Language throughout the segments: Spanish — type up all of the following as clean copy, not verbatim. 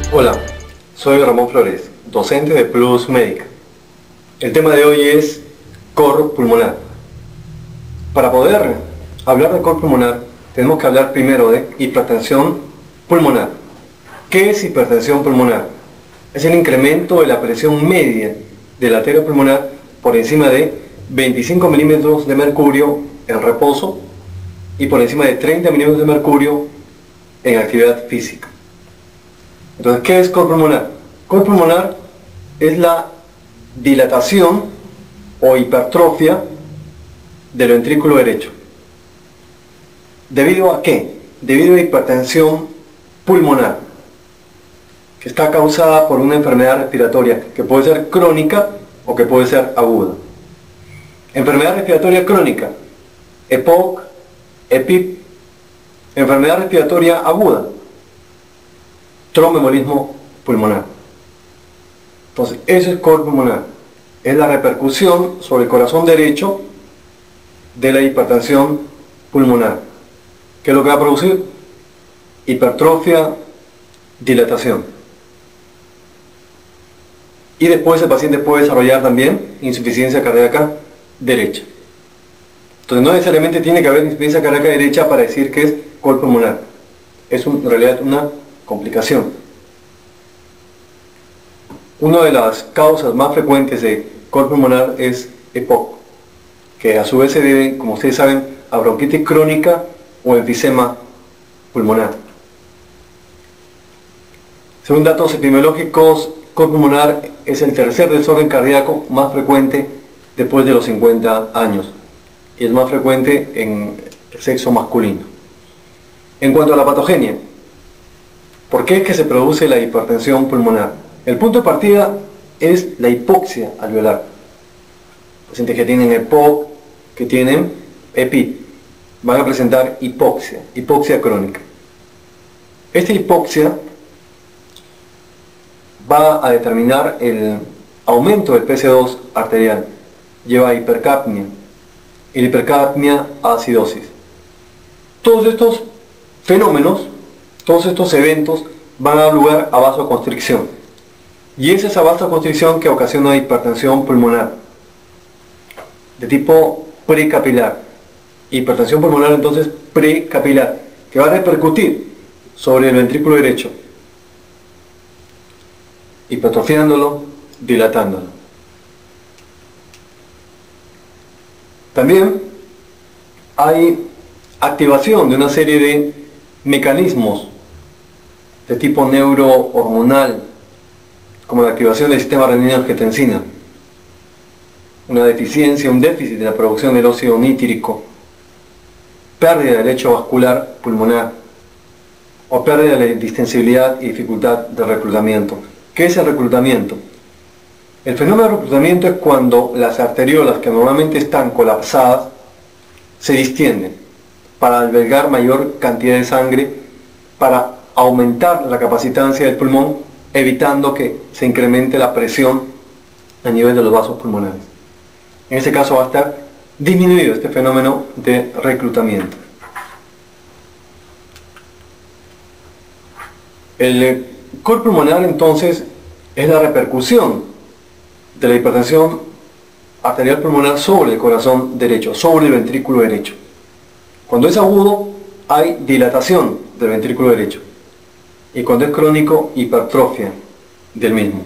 Hola, soy Ramón Flores, docente de Plus Médica. El tema de hoy es cor pulmonar. Para poder hablar de cor pulmonar, tenemos que hablar primero de hipertensión pulmonar. ¿Qué es hipertensión pulmonar? Es el incremento de la presión media de la arteria pulmonar por encima de 25 milímetros de mercurio en reposo y por encima de 30 milímetros de mercurio en actividad física. Entonces, ¿qué es cor pulmonar? Cor pulmonar es la dilatación o hipertrofia del ventrículo derecho. ¿Debido a qué? Debido a hipertensión pulmonar, que está causada por una enfermedad respiratoria que puede ser crónica o que puede ser aguda. Enfermedad respiratoria crónica, EPOC, EPIP. Enfermedad respiratoria aguda, tromboembolismo pulmonar. Entonces, eso es cor pulmonar. Es la repercusión sobre el corazón derecho de la hipertensión pulmonar. ¿Qué es lo que va a producir? Hipertrofia, dilatación. Y después el paciente puede desarrollar también insuficiencia cardíaca derecha. Entonces, no necesariamente tiene que haber insuficiencia cardíaca derecha para decir que es cor pulmonar. Es en realidad una complicación. Una de las causas más frecuentes de cor pulmonar es EPOC, que a su vez se debe, como ustedes saben, a bronquitis crónica o enfisema pulmonar. Según datos epidemiológicos, cor pulmonar es el tercer desorden cardíaco más frecuente después de los 50 años y es más frecuente en el sexo masculino. En cuanto a la patogenia, ¿por qué es que se produce la hipertensión pulmonar? El punto de partida es la hipoxia alveolar. Pacientes que tienen EPOC, que tienen EPIP, van a presentar hipoxia crónica. Esta hipoxia va a determinar el aumento del PC2 arterial, lleva a hipercapnia, y la hipercapnia a acidosis. Todos estos fenómenos, todos estos eventos van a dar lugar a vasoconstricción. Y es esa vasoconstricción que ocasiona hipertensión pulmonar de tipo precapilar. Hipertensión pulmonar entonces precapilar, que va a repercutir sobre el ventrículo derecho, hipertrofiándolo, dilatándolo. También hay activación de una serie de mecanismos de tipo neurohormonal, como la activación del sistema renina-angiotensina, una deficiencia, un déficit de la producción del óxido nítrico, pérdida del lecho vascular pulmonar o pérdida de la distensibilidad y dificultad de reclutamiento. ¿Qué es el reclutamiento? El fenómeno de reclutamiento es cuando las arteriolas, que normalmente están colapsadas, se distienden para albergar mayor cantidad de sangre, para aumentar la capacitancia del pulmón, evitando que se incremente la presión a nivel de los vasos pulmonares. En ese caso va a estar disminuido este fenómeno de reclutamiento. El cor pulmonar entonces es la repercusión de la hipertensión arterial pulmonar sobre el corazón derecho, sobre el ventrículo derecho. Cuando es agudo hay dilatación del ventrículo derecho y cuando es crónico, hipertrofia del mismo.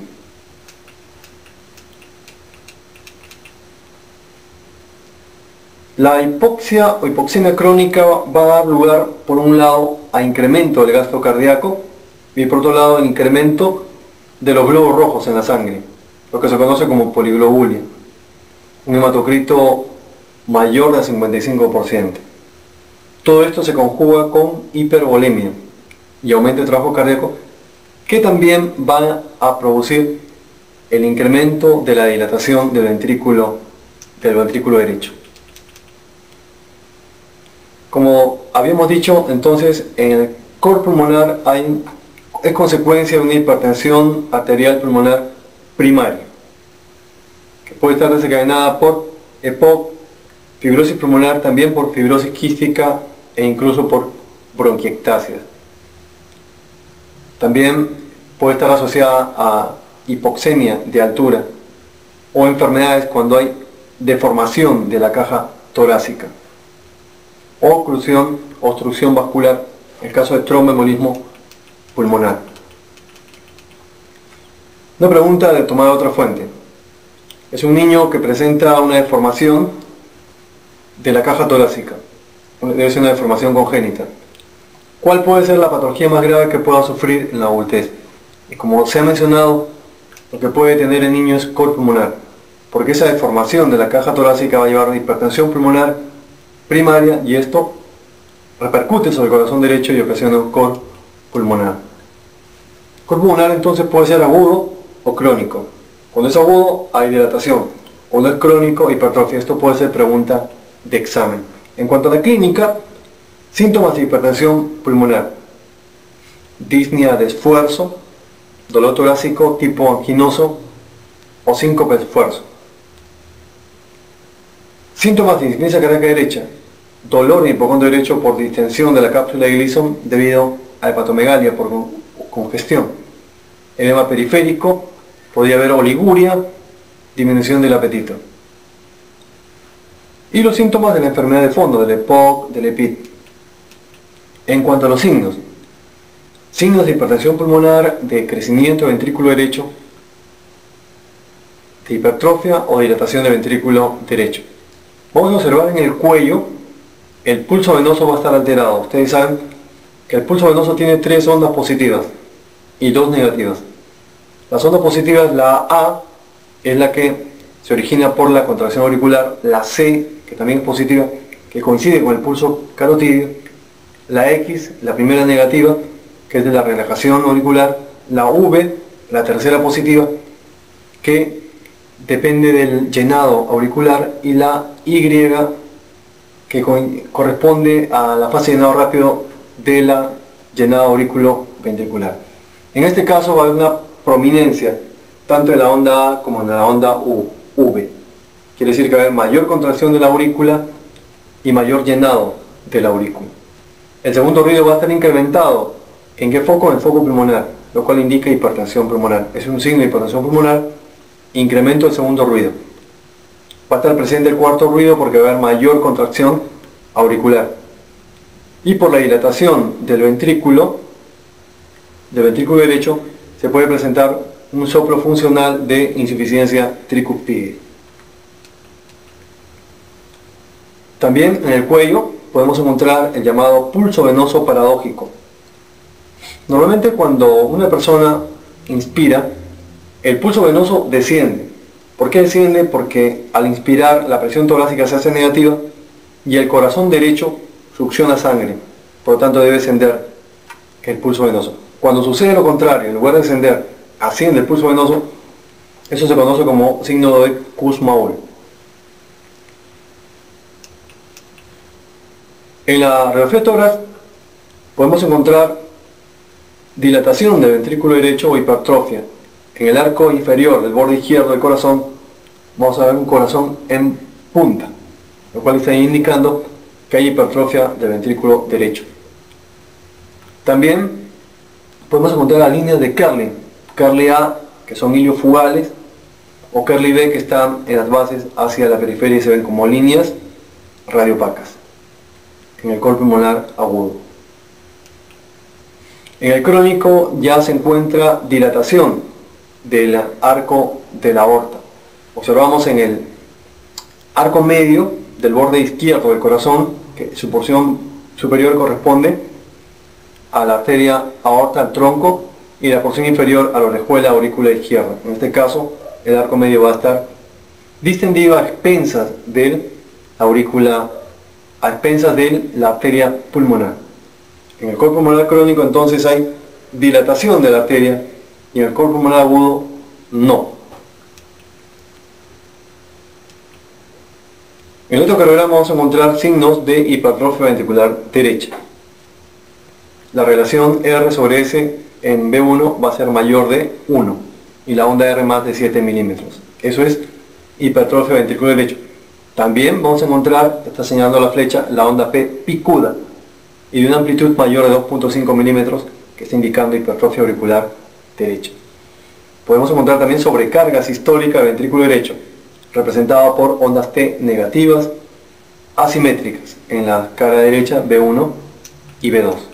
La hipoxia o hipoxemia crónica va a dar lugar, por un lado, a incremento del gasto cardíaco y por otro lado, el incremento de los glóbulos rojos en la sangre, lo que se conoce como poliglobulia, un hematocrito mayor del 55%. Todo esto se conjuga con hipervolemia y aumento de trabajo cardíaco, que también va a producir el incremento de la dilatación del ventrículo derecho. Como habíamos dicho, entonces, en el cor pulmonar es consecuencia de una hipertensión arterial pulmonar primaria, que puede estar desencadenada por EPOC, fibrosis pulmonar, también por fibrosis quística e incluso por bronquiectasias. También puede estar asociada a hipoxemia de altura o enfermedades cuando hay deformación de la caja torácica o obstrucción vascular, en el caso de tromboembolismo pulmonar. Una pregunta de tomar otra fuente. Es un niño que presenta una deformación de la caja torácica. Debe ser una deformación congénita. ¿Cuál puede ser la patología más grave que pueda sufrir en la adultez? Y como se ha mencionado, lo que puede tener el niño es cor pulmonar, porque esa deformación de la caja torácica va a llevar a hipertensión pulmonar primaria y esto repercute sobre el corazón derecho y ocasiona un cor pulmonar. Cor pulmonar entonces puede ser agudo o crónico. Cuando es agudo hay dilatación, cuando es crónico hipertrofia. Esto puede ser pregunta de examen. En cuanto a la clínica, síntomas de hipertensión pulmonar: disnea de esfuerzo, dolor torácico tipo anginoso o síncope de esfuerzo. Síntomas de insuficiencia cardíaca derecha: dolor en hipocondrio derecho por distensión de la cápsula de Gleason debido a hepatomegalia por congestión. Edema periférico, podría haber oliguria, disminución del apetito. Y los síntomas de la enfermedad de fondo, del EPOC, del EPIT. En cuanto a los signos de hipertensión pulmonar, de crecimiento del ventrículo derecho, de hipertrofia o dilatación del ventrículo derecho. Vamos a observar en el cuello, el pulso venoso va a estar alterado. Ustedes saben que el pulso venoso tiene 3 ondas positivas y 2 negativas. Las ondas positivas, la A, es la que se origina por la contracción auricular, la C, que también es positiva, que coincide con el pulso carotídeo, la X, la primera negativa, que es de la relajación auricular, la V, la tercera positiva, que depende del llenado auricular, y la Y, que corresponde a la fase de llenado rápido de la llenado auriculoventricular. En este caso va a haber una prominencia tanto en la onda A como en la onda V. Quiere decir que va a haber mayor contracción de la aurícula y mayor llenado de la aurícula. El segundo ruido va a estar incrementado. ¿En qué foco? En el foco pulmonar, lo cual indica hipertensión pulmonar. Es un signo de hipertensión pulmonar, incremento del segundo ruido. Va a estar presente el cuarto ruido porque va a haber mayor contracción auricular. Y por la dilatación del ventrículo derecho, se puede presentar un soplo funcional de insuficiencia tricuspide. También en el cuello podemos encontrar el llamado pulso venoso paradójico. Normalmente cuando una persona inspira, el pulso venoso desciende. ¿Por qué desciende? Porque al inspirar la presión torácica se hace negativa y el corazón derecho succiona sangre, por lo tanto debe descender el pulso venoso. Cuando sucede lo contrario, en lugar de descender, asciende el pulso venoso, eso se conoce como signo de Kussmaul. En la radiografía de tórax podemos encontrar dilatación del ventrículo derecho o hipertrofia. En el arco inferior del borde izquierdo del corazón vamos a ver un corazón en punta, lo cual está indicando que hay hipertrofia del ventrículo derecho. También podemos encontrar las líneas de Kerlin, Kerley A, que son hilios fugales, o Kerley B, que están en las bases hacia la periferia y se ven como líneas radiopacas en el cor pulmonar agudo. En el crónico ya se encuentra dilatación del arco de la aorta. Observamos en el arco medio del borde izquierdo del corazón que su porción superior corresponde a la arteria aorta, al tronco, y la porción inferior a la orejuela aurícula izquierda. En este caso, el arco medio va a estar distendido a expensas de la aurícula, a expensas de la arteria pulmonar. En el cor pulmonar crónico entonces hay dilatación de la arteria y en el cor pulmonar agudo no. En el electrocardiograma vamos a encontrar signos de hipertrofia ventricular derecha. La relación R sobre S en B1 va a ser mayor de 1 y la onda R más de 7 milímetros. Eso es hipertrofia ventricular derecho. También vamos a encontrar, está señalando la flecha, la onda P picuda y de una amplitud mayor de 2.5 milímetros, que está indicando hipertrofia auricular derecha. Podemos encontrar también sobrecarga sistólica del ventrículo derecho, representada por ondas T negativas asimétricas en la cara derecha B1 y B2.